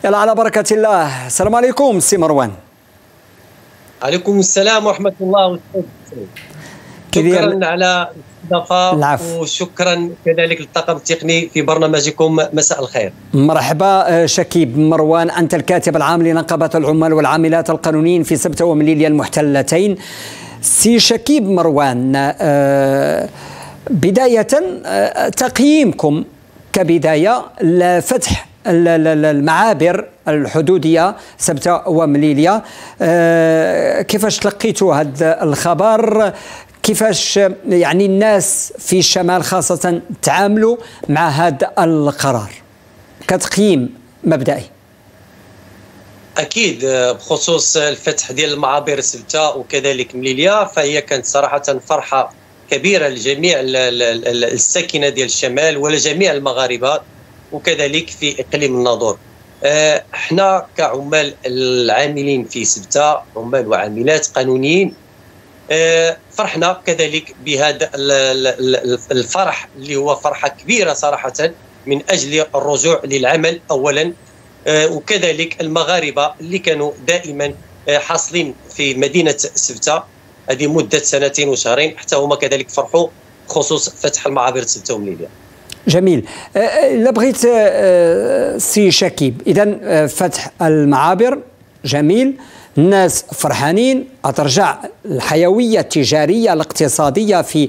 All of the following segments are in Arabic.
يلا على بركة الله. السلام عليكم سي مروان. عليكم السلام ورحمة الله. شكرا على الاستضافة وشكرا كذلك للطاقم التقني في برنامجكم مساء الخير. مرحبا شكيب مروان، أنت الكاتب العام لنقابة العمال والعاملات القانونيين في سبتة ومليليا المحتلتين. سي شكيب مروان، بداية تقييمكم كبداية لفتح المعابر الحدودية سبتة ومليليا، كيفاش تلقيتوا هذا الخبر؟ كيفاش يعني الناس في الشمال خاصة تعاملوا مع هذا القرار كتقييم مبدئي؟ أكيد بخصوص الفتح ديال المعابر سبتة وكذلك مليليا، فهي كانت صراحة فرحة كبيرة لجميع الساكنة ديال الشمال ولجميع المغاربة وكذلك في إقليم الناظور. احنا كعمال العاملين في سبتة، عمال وعاملات قانونيين، فرحنا كذلك بهذا الفرح اللي هو فرحة كبيرة صراحة من أجل الرجوع للعمل أولا، وكذلك المغاربة اللي كانوا دائما حاصلين في مدينة سبتة هذه مدة 2 وشهرين، حتى هما كذلك فرحوا بخصوص فتح المعابر سبتة ومليليا. جميل. إلا بغيت سي شكيب، إذن فتح المعابر جميل، الناس فرحانين، ترجع الحيوية التجارية الاقتصادية في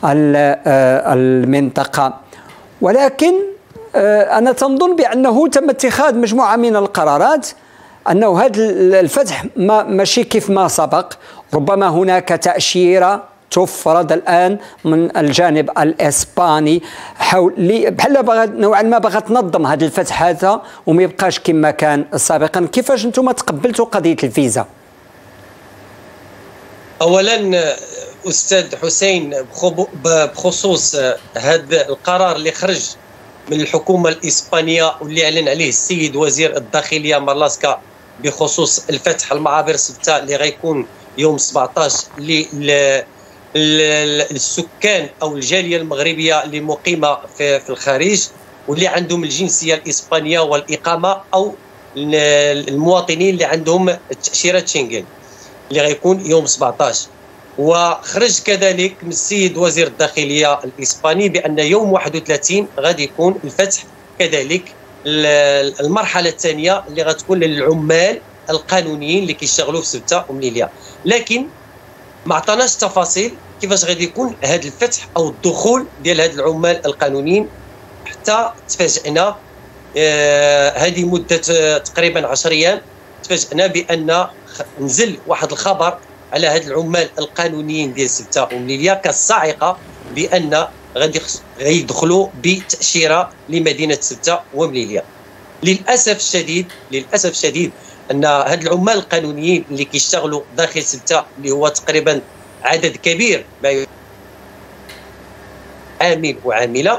المنطقة، ولكن أنا تنظن بأنه تم اتخاذ مجموعة من القرارات أنه هذا الفتح ماشي كيف ما سبق، ربما هناك تأشيرة تفرض الآن من الجانب الإسباني بحال نوعا ما بغات تنظم هذا الفتح هذا وما يبقاش كما كان سابقا. كيفاش انتم تقبلتوا قضية الفيزا؟ أولا أستاذ حسين، بخصوص هذا القرار اللي خرج من الحكومة الإسبانية واللي أعلن عليه السيد وزير الداخلية مارلاسكا بخصوص الفتح المعابر سبتة اللي غيكون يوم 17 للسكان أو الجالية المغربية اللي مقيمة في الخارج واللي عندهم الجنسية الإسبانية والإقامة، أو المواطنين اللي عندهم تأشيرة شنغن اللي غيكون يوم 17. وخرج كذلك من السيد وزير الداخلية الإسباني بأن يوم 31 غادي يكون الفتح كذلك المرحلة الثانية اللي غتكون للعمال القانونيين اللي كيشتغلوا في سبتة ومليليا، لكن ما عطاناش تفاصيل كيفاش غادي يكون هذا الفتح او الدخول ديال هاد العمال القانونيين، حتى تفاجئنا هذه مده تقريبا 10 ايام تفاجئنا بان نزل واحد الخبر على هاد العمال القانونيين ديال سبتة ومليليا كالصاعقه بان غادي يدخلوا بتاشيره لمدينه سبتة ومليليا. للاسف الشديد ان هاد العمال القانونيين اللي كيشتغلوا داخل سبتة اللي هو تقريبا عدد كبير ما عامل وعامله،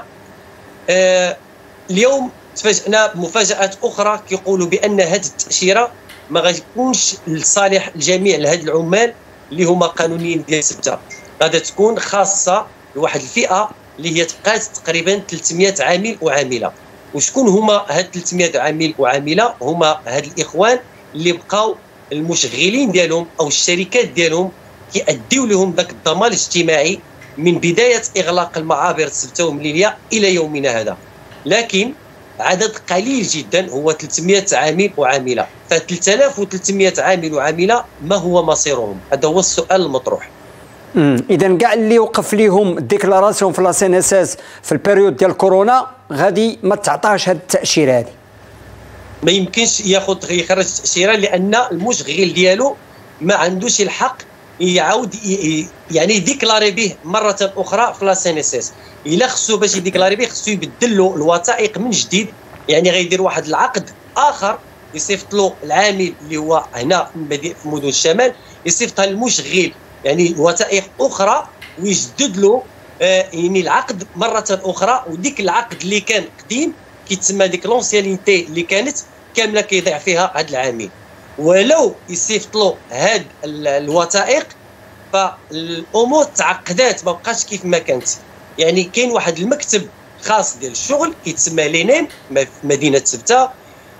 اليوم تفاجئنا بمفاجآت اخرى كيقولوا بان هذه التاشيره ما غتكونش لصالح الجميع لهاد العمال اللي هما قانونيين ديال سبتة، غادا تكون خاصه لواحد الفئه اللي هي تبقات تقريبا 300 عامل وعامله. وشكون هما هاد 300 عامل وعامله؟ هما هاد الاخوان اللي بقاو المشغلين ديالهم او الشركات ديالهم كيأديو لهم ذاك الضمان الاجتماعي من بدايه اغلاق المعابر سبتة ومليليا الى يومنا هذا، لكن عدد قليل جدا هو 300 عامل وعامله. ف 3300 عامل وعامله ما هو مصيرهم؟ هذا هو السؤال المطروح. اذا كاع اللي وقف لهم الديكلاراسيون في لا سي ان اس اس في البيريود ديال كورونا غادي ما تعطاش هذه التاشيره هذه، ما يمكنش يخرج تاشيره لان المشغل ديالو ما عندوش الحق يعاود يعني يديكلاري به مره اخرى في لا سي ان اس اس. الا خصو باش يديكلاري به خصو يبدل له الوثائق من جديد، يعني غيدير واحد العقد اخر يصيفط له العامل اللي هو هنا في مدن الشمال يصيفطها للمشغل يعني وثائق اخرى ويجدد له يعني العقد مره اخرى، وديك العقد اللي كان قديم كيتسمى ديك لونسياليتي اللي كانت كامله كيضيع فيها هذا العامل. ولو يصيفط له هاد الوثائق فالامور تعقدات ما بقاش كيف ما كانت. يعني كاين واحد المكتب خاص ديال الشغل كيتسمى لينين في مدينه سبتة،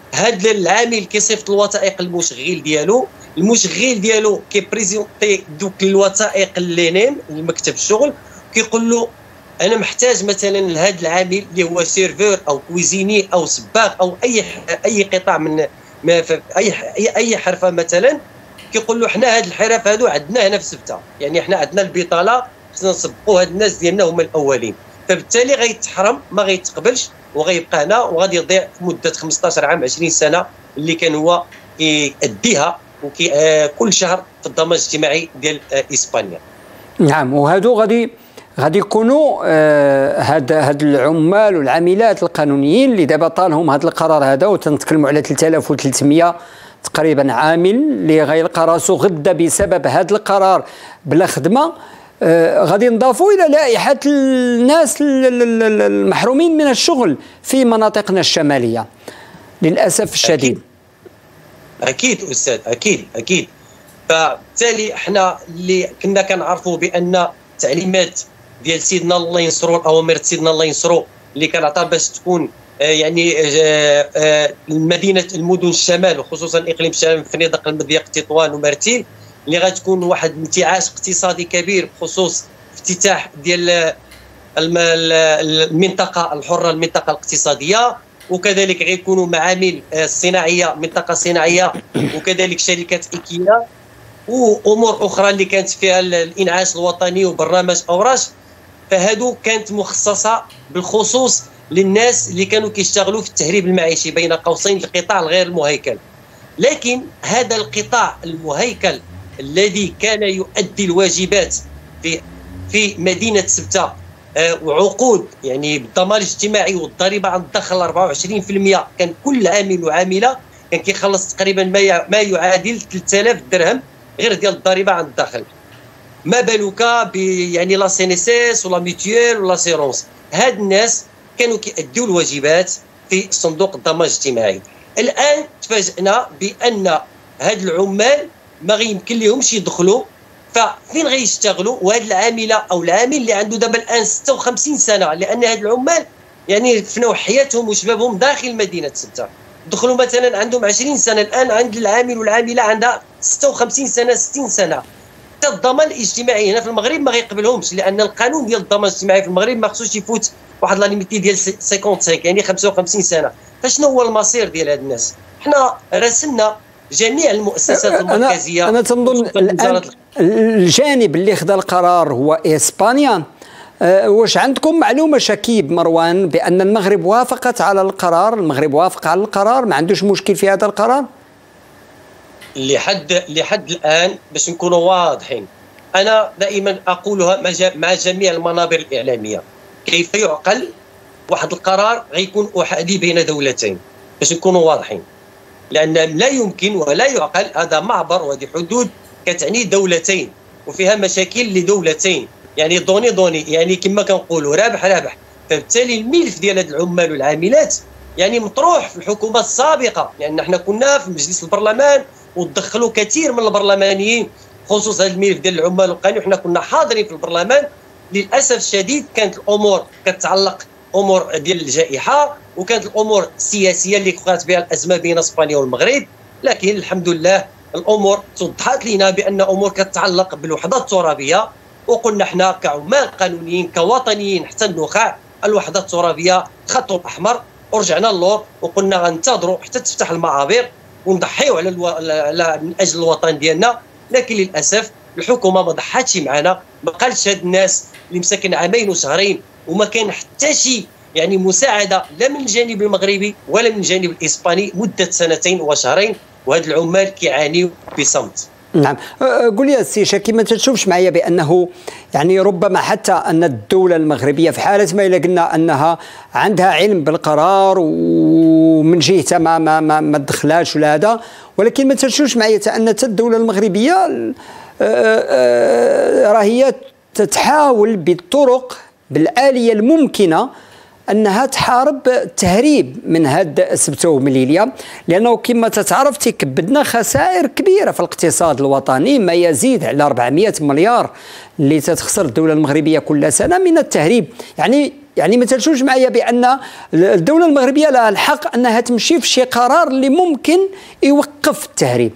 هذا العامل كيصيفط الوثائق المشغل ديالو، المشغل ديالو كيبريزونتي دوك الوثائق لينين لمكتب الشغل، كيقول له انا محتاج مثلا لهذا العامل اللي هو سيرفور او كويزيني او سباق او اي قطاع من اي حرفه مثلا، كيقول له حنا هاد الحرف هادو عندنا هنا في سبته، يعني حنا عندنا البطاله خصنا نسبقوا هاد الناس ديالنا هما الاولين، فبالتالي غيتحرم ما غيتقبلش وغيبقى هنا وغادي يضيع في مده 15 عام 20 سنه اللي كان هو كيأديها كل شهر في الضمان الاجتماعي ديال اسبانيا. نعم، وهادو غادي يكونوا هاد العمال والعاملات القانونيين اللي دابا طالهم هذا القرار هذا، وتنتكلموا على 3300 تقريبا عامل اللي غيلقى راسو غدا بسبب هذا القرار بلا خدمه. غادي نضافوا الى لائحه الناس المحرومين من الشغل في مناطقنا الشماليه للاسف الشديد. اكيد استاذ، اكيد. فبالتالي احنا اللي كنا كنعرفوا بان التعليمات ديال سيدنا الله ينصرو، الاوامر سيدنا الله ينصرو اللي كنعطى باش تكون يعني المدن الشمال وخصوصا اقليم الشمال في نطاق المضيق تطوان ومرتيل اللي غتكون واحد انتعاش اقتصادي كبير بخصوص افتتاح ديال المنطقه الحره، المنطقه الاقتصاديه، وكذلك غيكونوا معامل صناعيه، منطقه صناعيه، وكذلك شركات ايكيا وامور اخرى اللي كانت فيها الانعاش الوطني وبرنامج اوراش. فهادو كانت مخصصه بالخصوص للناس اللي كانوا كيشتغلوا في التهريب المعيشي بين قوسين القطاع الغير المهيكل. لكن هذا القطاع المهيكل الذي كان يؤدي الواجبات في مدينه سبته وعقود يعني بالضمان الاجتماعي والضريبه عن الدخل 24%، كان كل عامل وعامله كان كيخلص تقريبا ما يعادل 3000 درهم غير ديال الضريبه عن الدخل. ما بالك يعني لا سينيسيس ولا ميتيول ولا سيرونس، هاد الناس كانوا كيأدوا الواجبات في صندوق الضمان الاجتماعي. الان تفاجئنا بان هاد العمال ما غيمكن لهمش يدخلوا، ففين غيشتغلوا؟ وهاد العامله او العامل اللي عنده دابا الان 56 سنه، لان هاد العمال يعني فناو حياتهم وشبابهم داخل مدينه سبته، دخلوا مثلا عندهم 20 سنه، الان عند العامل والعامله عندها 56 سنه 60 سنه. حتى الضمان الاجتماعي هنا في المغرب ما غيقبلهمش، لان القانون ديال الضمان الاجتماعي في المغرب ما خصوش يفوت واحد لا ليميتي ديال 55 يعني 55 سنه. فشنو هو المصير ديال هاد الناس؟ حنا راسلنا جميع المؤسسات المركزيه. انا تنظن الجانب اللي خدا القرار هو اسبانيا. واش عندكم معلومه شكيب مروان بان المغرب وافقت على القرار؟ المغرب وافق على القرار، ما عندوش مشكل في هذا القرار؟ لحد الان باش نكونوا واضحين، انا دائما اقولها مع جميع المنابر الاعلاميه، كيف يعقل واحد القرار غيكون احادي بين دولتين؟ باش نكونوا واضحين، لان لا يمكن ولا يعقل، هذا معبر وهذه حدود كتعني دولتين وفيها مشاكل لدولتين، يعني دوني يعني كما كنقولوا رابح. فبالتالي الملف ديال هاد العمال والعاملات يعني مطروح في الحكومه السابقه، لان احنا كنا في مجلس البرلمان ودخلوا كثير من البرلمانيين خصوصا هذا الملف ديال العمال والقانون، وحنا كنا حاضرين في البرلمان. للاسف الشديد كانت الامور كتعلق امور ديال الجائحه، وكانت الامور السياسيه اللي وقعت بها الازمه بين اسبانيا والمغرب، لكن الحمد لله الامور توضحت لنا بان امور كتتعلق بالوحده الترابيه، وقلنا احنا كعمال قانونيين كوطنيين حتى النخاع الوحده الترابيه خط الاحمر، ورجعنا للور وقلنا غنتظروا حتى تفتح المعابر ونضحيوا على من اجل الوطن ديالنا. لكن للاسف الحكومه ما ضحاتش معنا، ما قالتش هاد الناس اللي مساكن عامين وشهرين وما كان حتى شي يعني مساعده لا من الجانب المغربي ولا من الجانب الاسباني مده سنتين وشهرين، وهاد العمال كيعانيوا بصمت. نعم، قول لي السي شاكي، ما تشوفش معايا بانه يعني ربما حتى ان الدوله المغربيه في حاله ما الا قلنا انها عندها علم بالقرار ومن جهتها ما دخلاش ولا هذا، ولكن ما تشوفش معايا ان الدوله المغربيه راهي تتحاول بالطرق بالآلية الممكنه انها تحارب التهريب من هاد سبته ومليليا، لانه كما تتعرف تيكبدنا خسائر كبيره في الاقتصاد الوطني، ما يزيد على 400 مليار اللي تتخسر الدوله المغربيه كل سنه من التهريب. يعني ما تنسوش معايا بان الدوله المغربيه لها الحق انها تمشي في شي قرار اللي ممكن يوقف التهريب.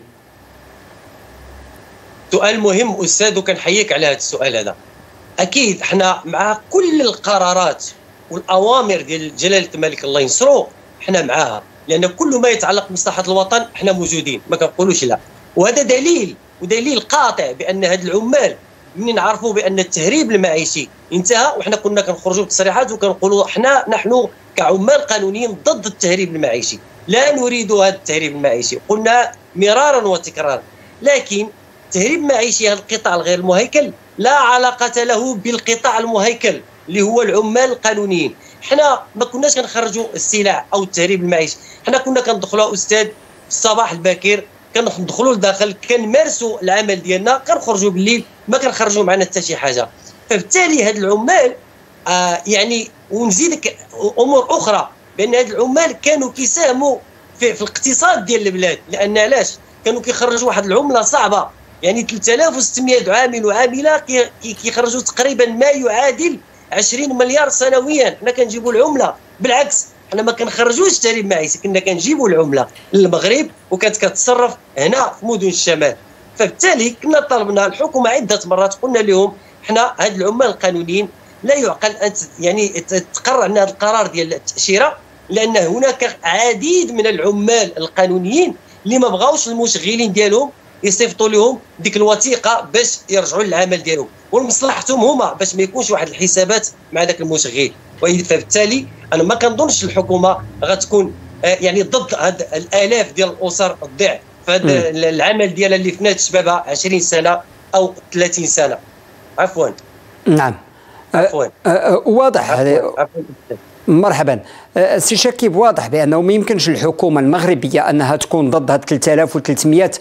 سؤال مهم استاذ، وكنحييك على هذا السؤال هذا. اكيد احنا مع كل القرارات والاوامر ديال جلاله الملك الله ينصرو، احنا معاها، لان كل ما يتعلق بمصلحه الوطن احنا موجودين، ما كنقولوش لا. وهذا دليل قاطع بان هاد العمال منين عرفوا بان التهريب المعيشي انتهى، وحنا كنا كنخرجوا بتصريحات وكنقولوا نحن كعمال قانونيين ضد التهريب المعيشي، لا نريد هذا التهريب المعيشي، قلنا مرارا وتكرارا. لكن التهريب المعيشي هذا القطاع الغير المهيكل لا علاقه له بالقطاع المهيكل اللي هو العمال القانونيين. حنا ما كناش كنخرجوا السلع او التهريب المعيشي، حنا كنا كندخلوا استاذ في الصباح الباكر، كندخلوا لداخل، كنمارسوا العمل ديالنا، كنخرجوا بالليل، ما كنخرجوا معنا حتى شي حاجه. فبالتالي هاد العمال يعني، ونزيدك امور اخرى، بان هاد العمال كانوا كيساهموا في الاقتصاد ديال البلاد، لان علاش كانوا كيخرجوا واحد العمله صعبه، يعني 3600 عامل وعامله كيخرجوا تقريبا ما يعادل 20 مليار سنويا. حنا كنجيبوا العمله، بالعكس حنا ما كنخرجوش التهريب المعيشي، كنا كنجيبوا العمله للمغرب وكانت كتصرف هنا في مدن الشمال. فبالتالي كنا طلبنا الحكومه عده مرات، قلنا لهم حنا هاد العمال القانونيين لا يعقل ان يعني تقرر عندنا هذا القرار ديال التاشيره، لان هناك عديد من العمال القانونيين اللي ما بغاوش المشغلين ديالهم يصيفطوا لهم ديك الوثيقه باش يرجعوا للعمل ديالهم، ومصلحتهم هما باش ما يكونش واحد الحسابات مع ذاك المشغل. فبالتالي انا ما كنظنش الحكومه غتكون يعني ضد هاد الالاف ديال الاسر الضيع في هذا العمل ديالها اللي فنات شبابها 20 سنه او 30 سنه. عفوا. نعم. عفوا. واضح هذا. مرحبا. سي شكيب، واضح بانه ما يمكنش الحكومه المغربيه انها تكون ضد هاد 3300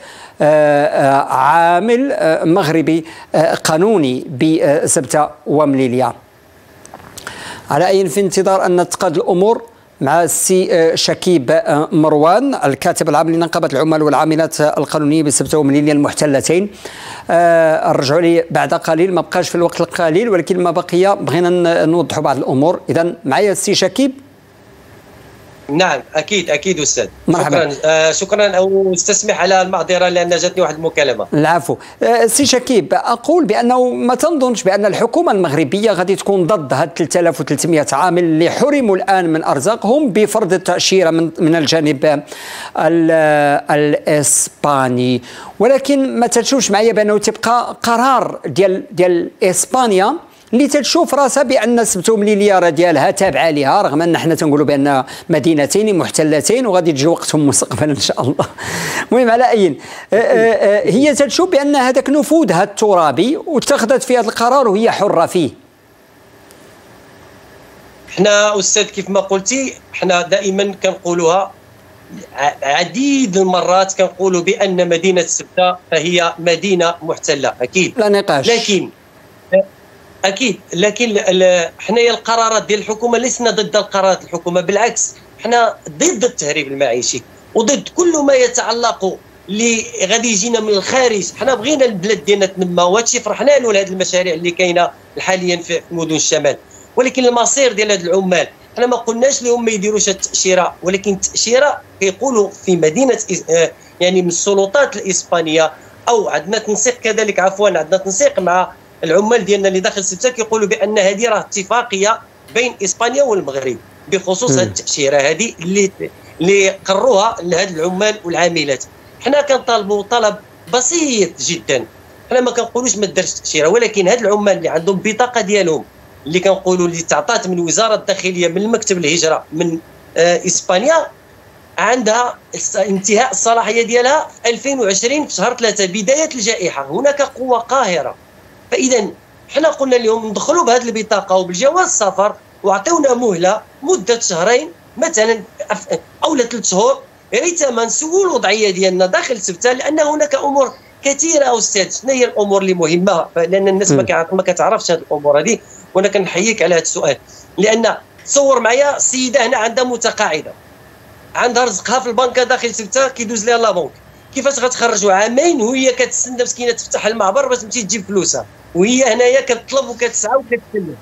عامل مغربي قانوني بسبته ومليليا. على اي في انتظار ان تتقاد الامور مع السي شكيب مروان، الكاتب العام لنقابه العمال والعاملات القانونيه بسبته ومليليا المحتلتين. رجعوا لي بعد قليل، ما بقاش في الوقت القليل، ولكن ما بقي بغينا نوضحوا بعض الامور. اذا معايا السي شكيب. نعم اكيد استاذ. مرحبا. شكرا او استسمح على المعذره لان جاتني واحد المكالمه. العفو. سي شكيب، اقول بانه ما تنظنش بان الحكومه المغربيه غادي تكون ضد هاد 3300 عامل اللي حرموا الان من ارزاقهم بفرض التاشيره من الجانب الاسباني، ولكن ما تشوفش معايا بانه تبقى قرار ديال اسبانيا اللي تتشوف راسها بان سبته ومليليا راه ديالها تابعه لها، رغم ان حنا تنقولوا بان مدينتين محتلتين وغادي تجي وقتهم مستقبلا ان شاء الله. المهم على اي هي تتشوف بان هذاك نفوذها الترابي واتخذت في هذا القرار وهي حره فيه. حنا استاذ كيف ما قلتي، حنا دائما كنقولوها عديد المرات، كنقولوا بان مدينه سبته فهي مدينه محتله، اكيد لا نقاش. لكن حنايا القرارات ديال الحكومه لسنا ضد القرارات الحكومه، بالعكس حنا ضد التهريب المعيشي وضد كل ما يتعلق اللي غادي يجينا من الخارج. حنا بغينا البلاد ديالنا تنمى، وهادشي فرحنا له لهذه المشاريع اللي كاينه حاليا في مدن الشمال. ولكن المصير ديال هاد العمال حنا ما قلناش لهم ما يديروش التاشيره، ولكن التاشيره كيقولوا في مدينه يعني من السلطات الاسبانيه، او عندنا تنسيق كذلك، عندنا تنسيق مع العمال ديالنا اللي داخل سبته، كيقولوا بان هذه راه اتفاقيه بين اسبانيا والمغرب بخصوص هذه التاشيره هذه اللي قروها لهاد العمال والعاملات. حنا كنطالبوا طلب بسيط جدا، حنا ما كنقولوش ما دارش التاشيره، ولكن هاد العمال اللي عندهم بطاقه ديالهم اللي كنقولوا اللي تعطات من وزاره الداخليه من مكتب الهجره من اسبانيا، عندها انتهاء الصلاحيه ديالها في 2020 في شهر 3 بدايه الجائحه. هناك قوه قاهره، فاذا حنا قلنا لهم ندخلوا بهذه البطاقه وبالجواز السفر وعطيونا مهله مده شهرين مثلا او 3 شهور، ريتما نسولوا الوضعيه ديالنا داخل سبته، لان هناك امور كثيره استاذ. شنو هي الامور اللي مهمه؟ لان الناس ما كتعرفش هذه الامور هذه، وانا كنحييك على هذا السؤال، لان تصور معايا السيده هنا عندها متقاعده، عندها رزقها في البنكه داخل سبته كيدوز ليها لا بنك، كيفاش غتخرجوا عامين وهي كتسنى مسكينه تفتح المعبر باش تمشي تجيب فلوسها، وهي هنايا كتطلب وكتسعى وكتسنى.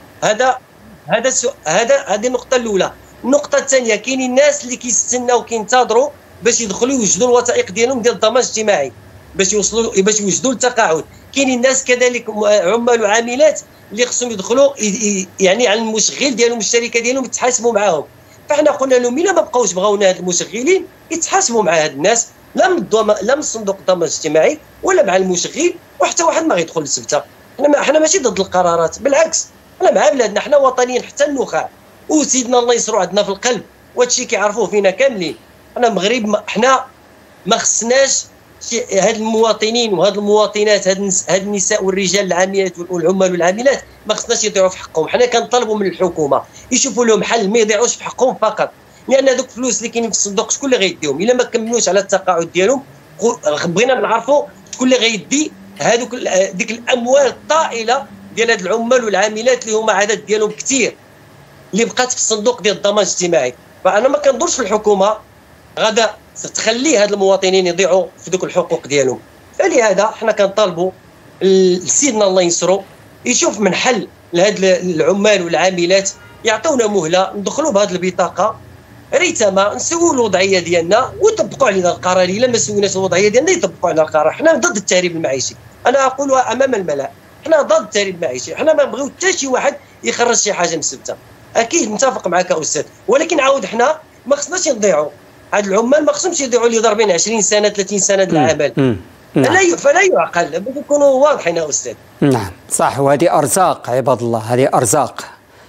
هذه النقطه الاولى. النقطه الثانيه، كاينين الناس اللي كيستناو كينتظروا باش يدخلوا يوجدوا الوثائق ديالهم ديال الضمان الاجتماعي باش يوجدوا التقاعد. كاينين الناس كذلك عمال وعاملات اللي خصهم يدخلوا يعني على المشغل ديالهم الشركه ديالهم يتحاسبوا معاهم. فاحنا قلنا لهم الا ما بقاوش بغاونا هاد المشغلين يتحاسبوا مع هاد الناس، لا من صندوق الضمان الاجتماعي ولا مع المشغل، وحتى واحد ما غيدخل للسبته. احنا ماشي ضد القرارات، بالعكس احنا مع بلادنا، احنا وطنيين حتى النخاع، وسيدنا الله يسرو عندنا في القلب، وهذا الشيء كيعرفوه فينا كاملين. احنا المغرب احنا ما خصناش هاد المواطنين وهاد المواطنات، هاد النساء والرجال العاملات والعمال والعاملات ما خصناش يضيعوا في حقهم. حنا كنطالبوا من الحكومه يشوفوا لهم حل، ما يضيعوش في حقهم فقط، لان هذوك الفلوس اللي كاينين في الصندوق شكون اللي غيديهم؟ الا ما كملوش على التقاعد ديالهم بغينا نعرفوا شكون اللي غيدي هذوك ديك الاموال الطائله ديال هاد العمال والعاملات اللي هما عدد ديالهم كثير اللي بقات في الصندوق ديال الضمان الاجتماعي. فانا ما كنظنش في الحكومه غدا تخلي هاد المواطنين يضيعوا في ذوك الحقوق ديالهم. فلهذا حنا كنطالبوا سيدنا الله ينصرو يشوف من حل لهاد العمال والعاملات، يعطونا مهله ندخلوا بهذه البطاقه ريتما نسووا الوضعيه ديالنا ويطبقوا علينا القرار. الا ما سويناش الوضعيه ديالنا يطبقوا علينا القرار. حنا ضد التهريب المعيشي، انا اقولها امام الملأ، حنا ضد التهريب المعيشي، حنا ما نبغيو حتى شي واحد يخرج شي حاجه من السبته. اكيد نتفق معك استاذ، ولكن عاود حنا ما خصناش نضيعوا هاد العمال، ما خصهمش يضيعوا اللي ضاربين 20 سنه 30 سنه د العمل. نعم. فلا يعقل، باش نكونوا واضحين يا استاذ. نعم صح، وهذه ارزاق عباد الله، هذه ارزاق.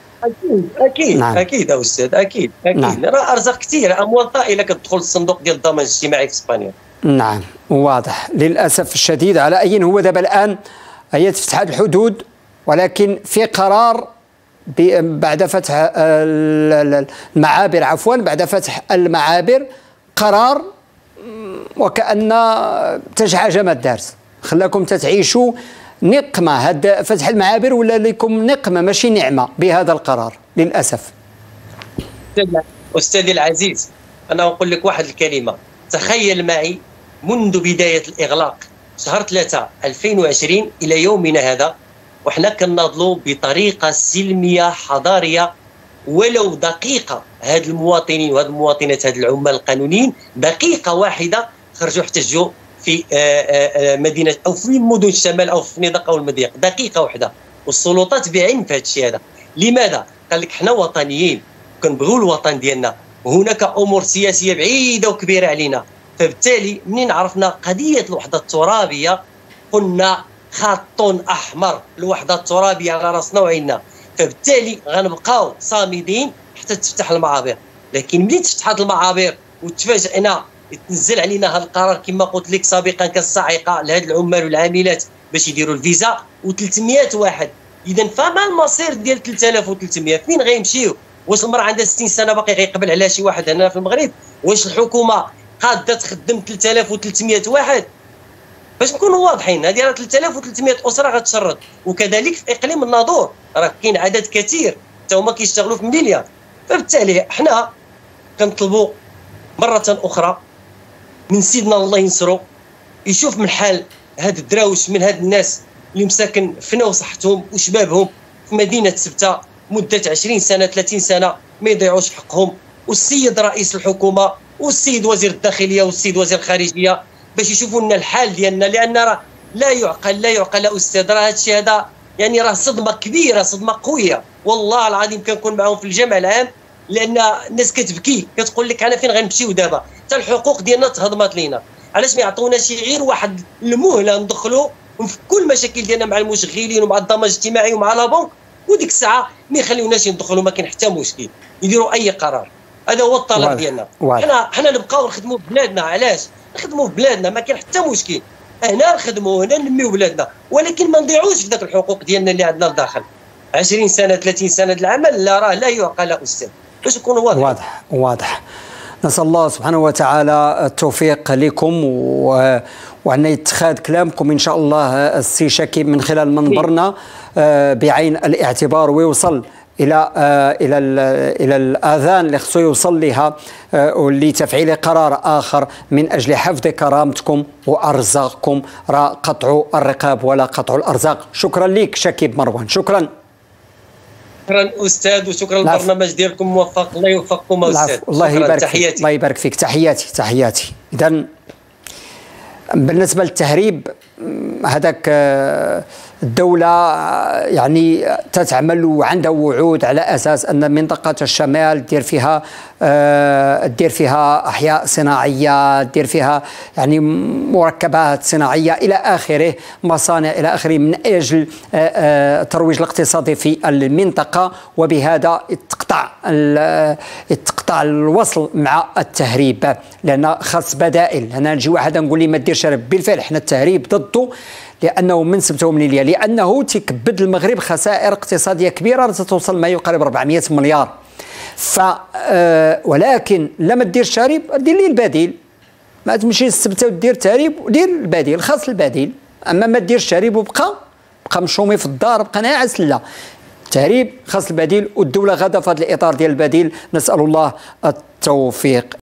اكيد نعم. اكيد يا استاذ، اكيد نعم. راه ارزاق كثير، اموال طائله كتدخل الصندوق ديال الضمان الاجتماعي في اسبانيا. نعم واضح للاسف الشديد. على اي هو دابا الان هي تفتح الحدود، ولكن في قرار بعد فتح المعابر، عفوا بعد فتح المعابر قرار وكأن تجعجم الدارس، خلاكم تتعيشوا نقمة. هذا فتح المعابر ولا لكم نقمة ماشي نعمة بهذا القرار للأسف. أستاذي العزيز، أنا أقول لك واحد الكلمة، تخيل معي منذ بداية الإغلاق شهر 3 2020 إلى يومنا هذا وحنا كنناضلوا بطريقة سلمية حضارية، ولو دقيقة هاد المواطنين وهاد المواطنات هاد العمال القانونيين دقيقة واحدة خرجوا احتجوا في مدينة أو في مدن الشمال أو في فنيدق أو المضيق، دقيقة واحدة، والسلطات بعين في هذا الشيء هذا. لماذا؟ قال لك حنا وطنيين كنبغيو الوطن ديالنا، وهناك أمور سياسية بعيدة وكبيرة علينا، فبالتالي منين عرفنا قضية الوحدة الترابية قلنا خط أحمر، الوحدة الترابية على راسنا وعيننا، فبالتالي غنبقاو صامدين حتى تفتح المعابر. لكن ملي تفتحت المعابر وتفاجئنا يتنزل علينا هذا القرار كما قلت لك سابقا كالصاعقه لهاد العمال والعاملات باش يديروا الفيزا و300 واحد، اذا فما المصير ديال 3300 فين غيمشيو؟ واش المراه عندها 60 سنه باقي غيقبل عليها شي واحد هنا في المغرب؟ واش الحكومه قاده تخدم 3300 واحد؟ باش نكونوا واضحين، هذه راه 3300 اسره غتشرد، وكذلك في اقليم الناظور راه كاين عدد كثير حتى هما كيشتغلوا في مليليا. فبالتالي حنا كنطلبوا مره اخرى من سيدنا الله ينصرو يشوف من حال هاد الدراوش، من هاد الناس اللي مساكن فناو صحتهم وشبابهم في مدينه سبته مده 20 سنه 30 سنه ما يضيعوش حقهم، والسيد رئيس الحكومه والسيد وزير الداخليه والسيد وزير الخارجيه باش يشوفوا لنا الحال ديالنا، لان راه لا يعقل يا استاذ، راه هذا الشيء هذا يعني راه صدمه كبيره، صدمه قويه، والله العظيم كنكون معهم في الجمع العام، لان الناس كتبكي كتقول لك انا فين غنمشيو دابا؟ حتى الحقوق ديالنا تهضمات لينا، علاش ما يعطوناش غير واحد المهله ندخلوا ونفكوا المشاكل ديالنا مع المشغلين ومع الضمان الاجتماعي ومع لا بنك، وديك الساعه ما يخليوناش ندخلوا، ما كاين حتى مشكل، يديروا اي قرار. هذا هو الطلب ديالنا. حنا نبقاو نخدموا في بلادنا، علاش؟ نخدموا في بلادنا ما كاين حتى مشكل، هنا نخدموا هنا ننميو بلادنا، ولكن ما نضيعوش في ذاك الحقوق ديالنا اللي عندنا لداخل. 20 سنه 30 سنه العمل لا راه لا يعقل استاذ، باش نكونوا واضحين. واضح. نسال الله سبحانه وتعالى التوفيق لكم وأن يتخاذ كلامكم ان شاء الله السي شكيب من خلال منبرنا بعين الاعتبار، ويوصل الى الاذان اللي خصو يوصل لها لتفعيل قرار اخر من اجل حفظ كرامتكم وارزاقكم، راه قطع الرقاب ولا قطع الارزاق. شكرا لك شكيب مروان، شكرا. شكرا استاذ، وشكرا للبرنامج ديالكم، موفق، الله يوفقكم استاذ. الله يبارك تحياتي. فيك. الله يبارك فيك. تحياتي. اذا بالنسبه للتهريب، هذاك الدولة يعني تتعمل وعندها وعود على أساس أن منطقة الشمال دير فيها أحياء صناعية، دير فيها يعني مركبات صناعية إلى آخره، مصانع إلى آخره، من أجل الترويج الاقتصادي في المنطقة، وبهذا يتقطع الوصل مع التهريب، لأن خاص بدائل. أنا نجي واحد نقول لي ما ديرش تهريب، بالفعل حنا التهريب ضده، لأنه من سبته من ليا، لأنه تكبد المغرب خسائر اقتصادية كبيرة تتوصل ما يقارب 400 مليار. ولكن لما دير التهريب دير لي البديل، ما تمشي السبته ودير التهريب ودير البديل، خاص البديل. أما ما ديرش التهريب وبقى مشومي في الدار، بقى ناعس، لا، التهريب خاص البديل، والدولة غادا في هذا الإطار ديال البديل. نسأل الله التوفيق.